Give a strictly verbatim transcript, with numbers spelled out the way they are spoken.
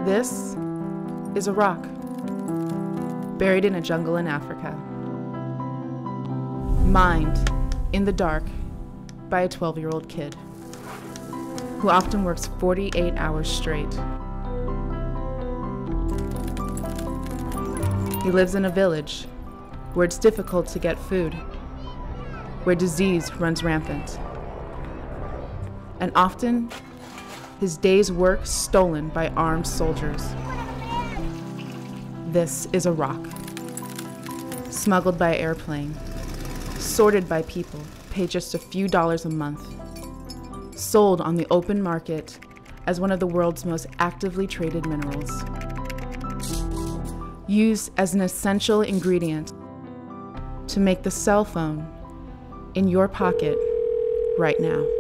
This is a rock, buried in a jungle in Africa. Mined in the dark by a twelve-year-old kid who often works forty-eight hours straight. He lives in a village where it's difficult to get food, where disease runs rampant, and often his day's work stolen by armed soldiers. This is a rock, smuggled by airplane, sorted by people, paid just a few dollars a month, sold on the open market as one of the world's most actively traded minerals, used as an essential ingredient to make the cell phone in your pocket right now.